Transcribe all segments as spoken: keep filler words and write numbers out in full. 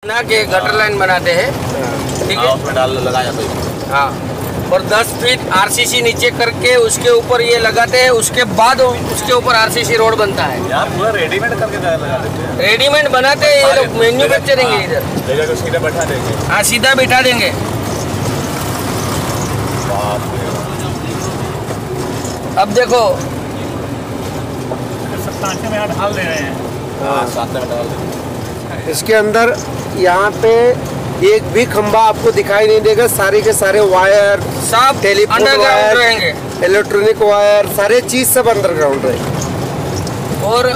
ना के gutter line बनाते हैं, ठीक है, उसमें डाल लगाया तो हाँ, और दस फीट आरसीसी नीचे करके उसके ऊपर ये लगाते हैं, उसके बाद उसके ऊपर आरसीसी रोड बनता है। यार पूरा रेडीमेड करके लगा देते हैं, रेडीमेड बनाते हैं ये लोग, मैन्युफैक्चरिंग है इधर, ले जाकर सीधा बैठा देंगे। हाँ, सीधा बिठा देंगे। अब देखो सत्तानवे में डाल दे रहे हैं, हाँ साथ में डाल देंगे। इसके अंदर यहाँ पे एक भी खंबा आपको दिखाई नहीं देगा, सारे के सारे वायर सब टेलीफोन अंडरग्राउंड वायर, रहेंगे, इलेक्ट्रॉनिक वायर, सारे चीज सब अंडरग्राउंड रहेगी। और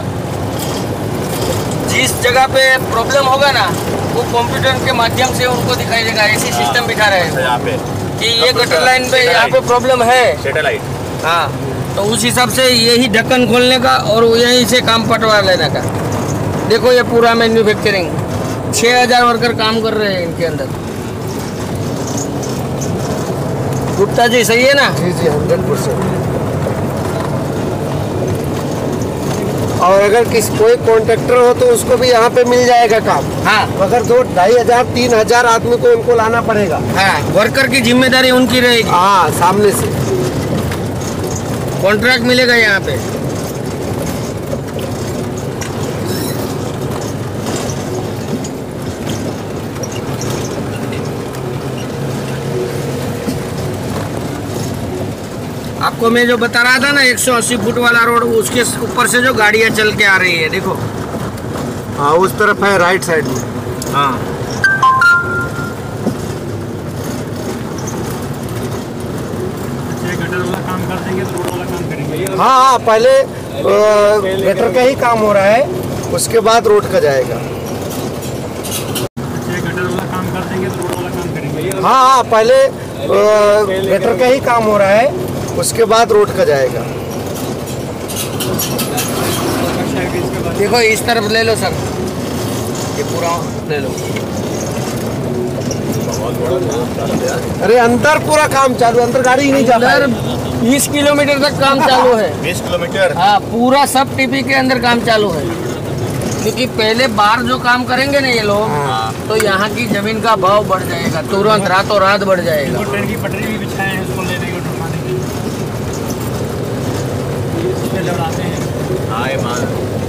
जिस जगह पे प्रॉब्लम होगा ना वो कंप्यूटर के माध्यम से उनको दिखाई देगा, ऐसी सिस्टम बिठा रहे हैं यहाँ पे कि ये गटर लाइन पे यहाँ पे प्रॉब्लम है, सैटेलाइट। हाँ, तो उस हिसाब से यही ढक्कन खोलने का और यहीं से काम पटवा लेने का। देखो ये पूरा मैन्युफैक्चरिंग, छः हजार वर्कर काम कर रहे हैं इनके अंदर। गुप्ता जी सही है ना? जी जी हंड्रेड परसेंट। और अगर किस कोई कॉन्ट्रैक्टर हो तो उसको भी यहाँ पे मिल जाएगा काम। हाँ, अगर दो ढाई हजार तीन हजार आदमी को उनको लाना पड़ेगा। हाँ, वर्कर की जिम्मेदारी उनकी रहेगी। हाँ, सामने से कॉन्ट्रैक्ट मिलेगा यहाँ पे। आपको मैं जो बता रहा था ना एक सौ अस्सी फुट वाला रोड, उसके ऊपर से जो गाड़ियाँ चल के आ रही है, देखो। हाँ, उस तरफ है राइट साइड में। हाँ, गटर वाला काम कर देंगे तो रोड वाला काम करेंगे। हाँ हाँ, पहले गटर का ही काम हो रहा है, उसके बाद रोड का जाएगा। गटर वाला काम कर देंगे तो रोड वाला काम करेंगे। हाँ हाँ, पहले गटर का ही काम हो रहा है, उसके बाद रोड का जाएगा। देखो इस तरफ ले लो सर, ये पूरा ले लो। अरे अंदर पूरा काम चालू, अंदर गाड़ी ही नहीं जा अंदर बीस किलोमीटर तक काम चालू है। बीस किलोमीटर हाँ, पूरा सब टीपी के अंदर काम चालू है, क्योंकि पहले बार जो काम करेंगे ना ये लोग, तो यहाँ की जमीन का भाव बढ़ जाएगा, तुरंत रातों रात बढ़ जाएगा। ट्रेन की पटरी भी बिछाए हैं उसको लेने को उठाने के लिए, इसमें दौड़ाते हैं। हाँ ये मान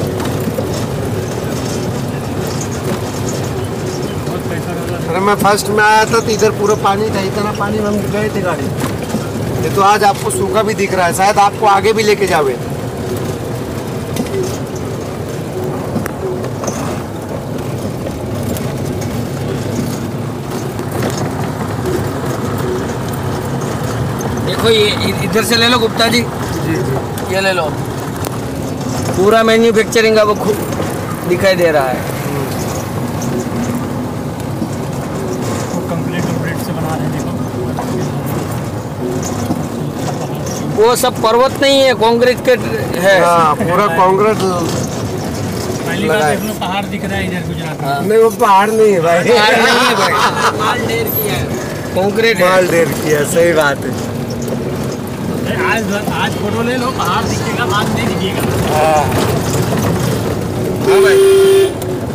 बहुत पैसा लगा। अरे मैं फर्स्ट में आया था तो इधर पूरा पानी था, इतना पानी में हम गए थे गाड़ी। ये तो आज आपको सूखा भी दिख रहा है, शायद आपको आगे भी लेके जावे। देखो ये इधर से ले लो गुप्ता जी, जी जी, ये ले लो, पूरा मैन्युफैक्चरिंग का वो खूब दिखाई दे रहा है। कंप्लीट कंप्लीट से बना रहे हैं। देखो वो सब पर्वत नहीं है, कांक्रीट के है। हाँ, पूरा कांक्रीट पहली बार देख लो पहाड़ दिख रहा है इधर गुजरात में। हाँ। नहीं, वो पहाड़ नहीं है भाई, पहाड़ नहीं है भाई, माल ढेर किया है, कांक्रीट है। माल ढेर किया, सही बात है। आज आज फोटो ले लो, पहाड़ दिखेगा, बाद नहीं दिखेगा। हाँ भाई,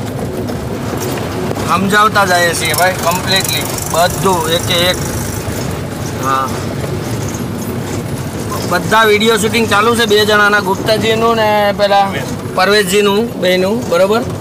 हम जाता जाए सी भाई कम्प्लीटली બધું એક એક। હા, બધા વિડીયો શૂટિંગ ચાલુ છે બે જણાના, ગુપ્તાજીનું ને પેલા પરવેશજીનું બેનું, બરોબર।